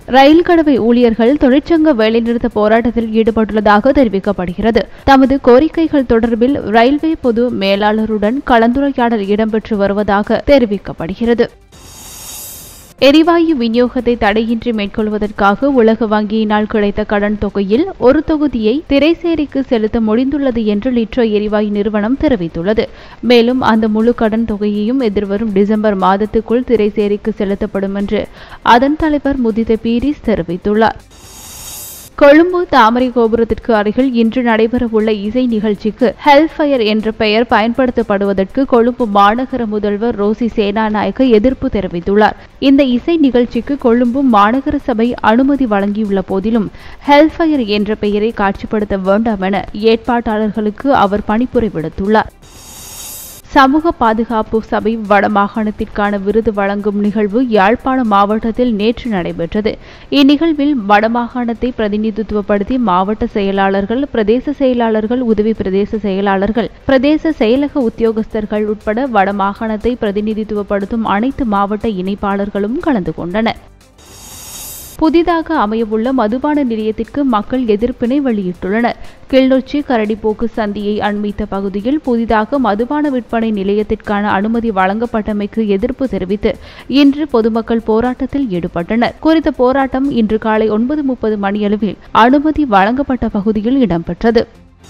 ரயில் கடவை ஊழியர்கள் தொழிற்சங்க வேலைநிறுத்த போராட்டத்தில் ஈடுபட்டுள்ளதாக தெரிவிக்கப்படுகிறது. தமது கோரிக்கைகள் தொடர்பில் ரயில்வே பொது மேலாளருடன் கலந்துரையாடல் இடம்பெற்று வருவதாக தெரிவிக்கப்படுகிறது. எரிவாயு விநியோகத்தை தடையின்றி மேற்கொள்வதற்காக உலக வங்கியினால் கிடைத்த கடன் தொகையில் ஒரு தொகுதியை திரைசேரிக்கு செலுத்த முடிந்துள்ளது என்று லிட்ரோ எரிவாயு நிறுவனம் தெரிவித்துள்ளது. மேலும் அந்த முழு கடன் தொகையையும் எதிர்வரும் டிசம்பர் மாதத்துக்குள் திரைசேரிக்கு செலுத்தப்படும் என்று அதன் தலைவர் முதித பீரிஸ் தெரிவித்துள்ளார். கொழும்பு தாமரை கோபுரத்திற்கு அருகில் இன்று நடைபெறவுள்ள இசை நிகழ்ச்சிக்கு ஹெல்ஃபயர் என்ற பெயர் பயன்படுத்தப்படுவதற்கு கொழும்பு மாநகர முதல்வர் ரோசி சேனாநாயக்க எதிர்ப்பு தெரிவித்துள்ளார். இந்த இசை நிகழ்ச்சிக்கு கொழும்பு மாநகர சபை அனுமதி வழங்கியுள்ள போதிலும் ஹெல்ஃபயர் என்ற பெயரை காட்சிப்படுத்த வேண்டாம் என ஏற்பாட்டாளர்களுக்கு அவர் பணிப்புரை விடுத்துள்ளார். சமூக பாதுகாப்பு சபை வடமாகாணத்திற்கான விருது வழங்கும் நிகழ்வு யாழ்ப்பாண மாவட்டத்தில் நேற்று நடைபெற்றது. இந்நிகழ்வில் வடமாகாணத்தை பிரதிநிதித்துவப்படுத்தி மாவட்ட செயலாளர்கள், பிரதேச செயலாளர்கள், உதவி பிரதேச செயலாளர்கள், பிரதேச செயலக உத்தியோகஸ்தர்கள் உட்பட வடமாகாணத்தை பிரதிநிதித்துவப்படுத்தும் அனைத்து மாவட்ட இணைப்பாளர்களும் கலந்து கொண்டனர். புதிதாக அமையவுள்ள மதுபான நிலையத்திற்கு மக்கள் எதிர்ப்பினை வெளியிட்டுள்ளனர். கிளிநொச்சி கரடிப்போக்கு சந்தியை அண்மித்த பகுதியில் புதிதாக மதுபான விற்பனை நிலையத்திற்கான அனுமதி வழங்கப்பட்டமைக்கு எதிர்ப்பு தெரிவித்து இன்று பொதுமக்கள் போராட்டத்தில் ஈடுபட்டனர். குறித்த போராட்டம் இன்று காலை 9:30 மணியளவில் அனுமதி வழங்கப்பட்ட பகுதியில் இடம்பெற்றது.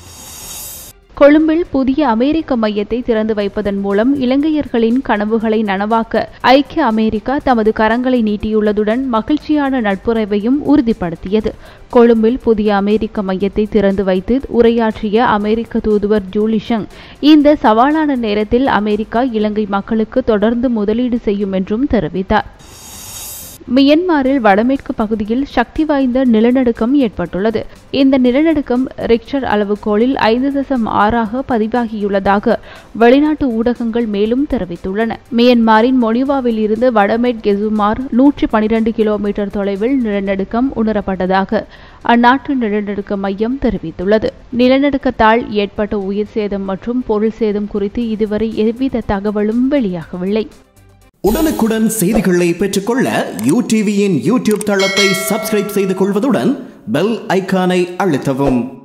கொழும்பில் புதிய அமெரிக்க மையத்தை திறந்து வைப்பதன் மூலம் இலங்கையர்களின் கனவுகளை நனவாக்க ஐக்கிய அமெரிக்கா தமது கரங்களை நீட்டியுள்ளதுடன் மகிழ்ச்சியான நட்புறவையும் உறுதிப்படுத்தியது. கொழும்பில் புதிய அமெரிக்க மையத்தை திறந்து வைத்து உரையாற்றிய அமெரிக்க தூதுவர் ஜூலி ஷங், இந்த சவாலான நேரத்தில் அமெரிக்கா இலங்கை மக்களுக்கு தொடர்ந்து முதலீடு செய்யும் என்றும் தெரிவித்தார். மியன்மாரில் வடமேற்கு பகுதியில் சக்தி வாய்ந்த நிலநடுக்கம் ஏற்பட்டுள்ளது. இந்த நிலநடுக்கம் ரிக்டர் அளவுகோலில் 5.6 பதிவாகியுள்ளதாக வெளிநாட்டு ஊடகங்கள் மேலும் தெரிவித்துள்ளன. மியன்மாரின் மொனிவாவில் இருந்து வடமேற்கு சுமார் 112 கிலோமீட்டர் தொலைவில் நிலநடுக்கம் உணரப்பட்டதாக அந்நாட்டு நிலநடுக்க மையம் தெரிவித்துள்ளது. நிலநடுக்கத்தால் ஏற்பட்ட உயிர் சேதம் மற்றும் பொருள் சேதம் குறித்து இதுவரை எவ்வித தகவலும் வெளியாகவில்லை. உடனுக்குடன் செய்திகளை பெற்றுக்கொள்ள UTVயின் யூடியூப் தளத்தை சப்ஸ்கிரைப் செய்து கொள்வதுடன் பெல் ஐகானை அழுத்தவும்.